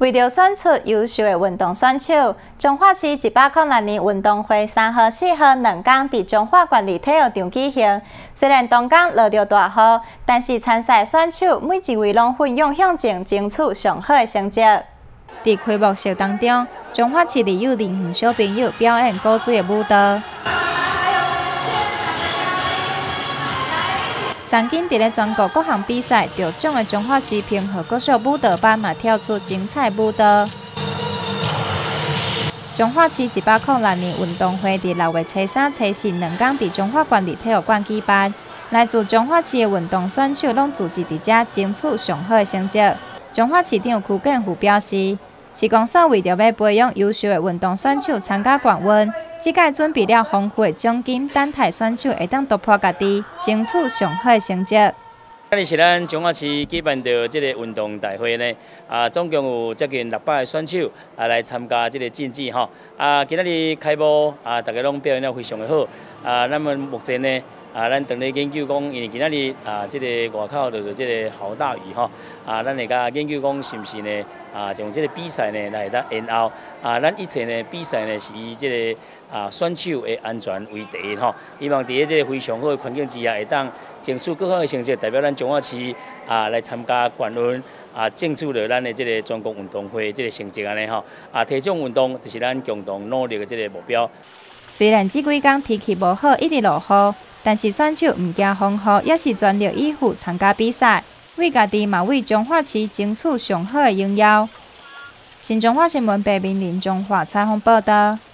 为了选出优秀的运动选手，彰化市106年运动会3号、4号2天伫彰化县立体育场举行。虽然当天落着大雨，但是参赛选手每一位拢奋勇向前，争取上好的成绩。伫开幕式当中，彰化市立幼林园小朋友表演古锥的舞蹈。 曾经伫咧全国各项比赛得奖的彰化市平和国小舞蹈班嘛跳出精彩舞蹈。彰化市106年运动会伫6月初3、初42天伫彰化县立体育馆举办，来自彰化市的运动选手拢聚集伫遮，争取上好的成绩。彰化市长邱建富表示，市公所为着要培养优秀的运动选手参加冠军。 这届准备了丰富的奖金，等待选手会当突破家己，争取上好的成绩。 今日是咱彰化市举办的这个运动大会呢，总共有接近600个选手来参加这个竞技吼。今日开幕大家拢表现得非常的好。那么目前呢，咱正咧研究讲，因为今日这个外口就是这个好大雨吼，咱会甲研究讲是不是呢？从这个比赛呢来当延后。咱一切呢比赛呢是以这个选手的安全为第一吼，希望伫这个非常好的环境之下，会当争取更好的成绩，代表咱彰化市来参加冠军争取了咱的这个全国运动会这个成绩安尼吼。体重运动就是咱共同努力的这个目标。 虽然这几天天气无好，一直落雨，但是选手唔惊风雨，也是全力以赴参加比赛，为家己嘛为彰化市争取上好的荣耀。新彰化新闻白面林彰化采访报道。